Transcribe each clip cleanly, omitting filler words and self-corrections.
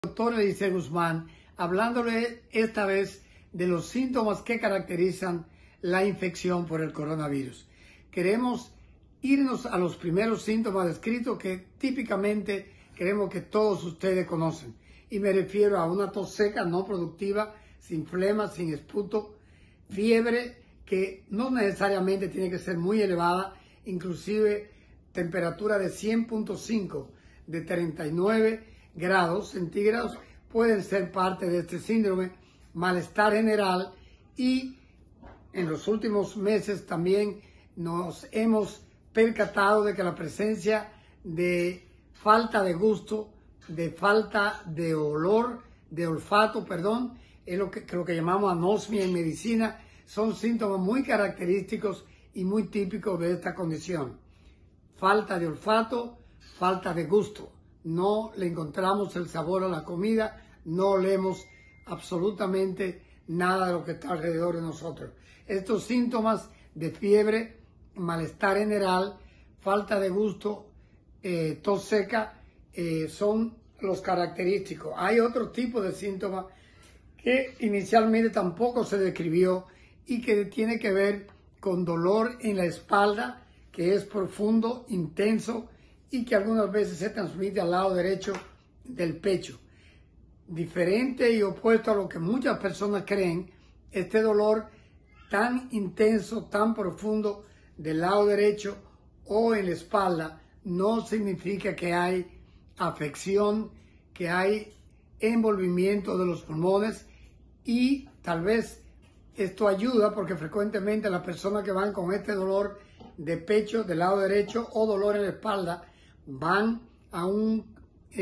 Doctor Eliseo Guzmán, hablándole esta vez de los síntomas que caracterizan la infección por el coronavirus. Queremos irnos a los primeros síntomas descritos que típicamente queremos que todos ustedes conocen. Y me refiero a una tos seca, no productiva, sin flema, sin esputo, fiebre que no necesariamente tiene que ser muy elevada, inclusive temperatura de 100.5, de 39 grados centígrados pueden ser parte de este síndrome, malestar general, y en los últimos meses también nos hemos percatado de que la presencia de falta de gusto, de falta de olor, de olfato, perdón, es lo que llamamos anosmia en medicina, son síntomas muy característicos y muy típicos de esta condición. Falta de olfato, falta de gusto. No le encontramos el sabor a la comida, no olemos absolutamente nada de lo que está alrededor de nosotros. Estos síntomas de fiebre, malestar general, falta de gusto, tos seca, son los característicos. Hay otro tipo de síntomas que inicialmente tampoco se describió y que tiene que ver con dolor en la espalda, que es profundo, intenso, y que algunas veces se transmite al lado derecho del pecho. Diferente y opuesto a lo que muchas personas creen, este dolor tan intenso, tan profundo del lado derecho o en la espalda no significa que hay afección, que hay envolvimiento de los pulmones, y tal vez esto ayuda porque frecuentemente las personas que van con este dolor de pecho del lado derecho o dolor en la espalda van a un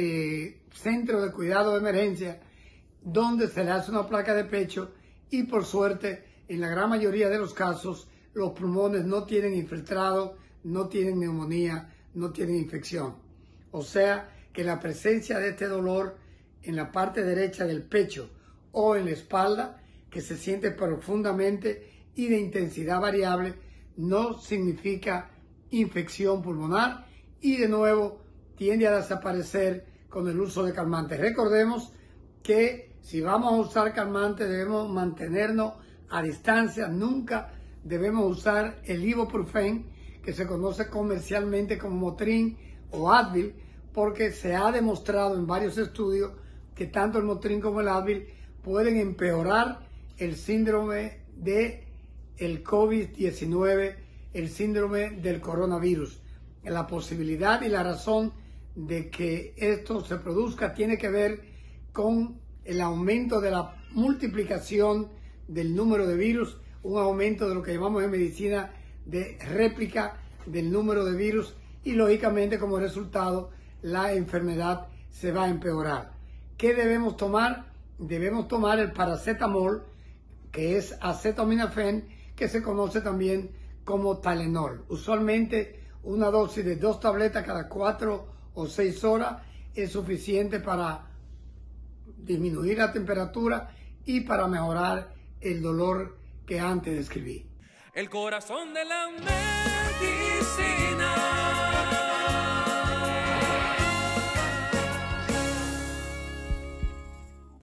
centro de cuidado de emergencia donde se le hace una placa de pecho y por suerte en la gran mayoría de los casos los pulmones no tienen infiltrado, no tienen neumonía, no tienen infección. O sea que la presencia de este dolor en la parte derecha del pecho o en la espalda, que se siente profundamente y de intensidad variable, no significa infección pulmonar y de nuevo tiende a desaparecer con el uso de calmantes. Recordemos que si vamos a usar calmantes debemos mantenernos a distancia, nunca debemos usar el ibuprofeno, que se conoce comercialmente como Motrin o Advil, porque se ha demostrado en varios estudios que tanto el Motrin como el Advil pueden empeorar el síndrome de el COVID-19, el síndrome del coronavirus. La posibilidad y la razón de que esto se produzca tiene que ver con el aumento de la multiplicación del número de virus, un aumento de lo que llamamos en medicina de réplica del número de virus, y lógicamente como resultado la enfermedad se va a empeorar. ¿Qué debemos tomar? Debemos tomar el paracetamol, que es acetaminofén, que se conoce también como Tylenol. Usualmente una dosis de 2 tabletas cada 4 o 6 horas es suficiente para disminuir la temperatura y para mejorar el dolor que antes describí. El corazón de la medicina.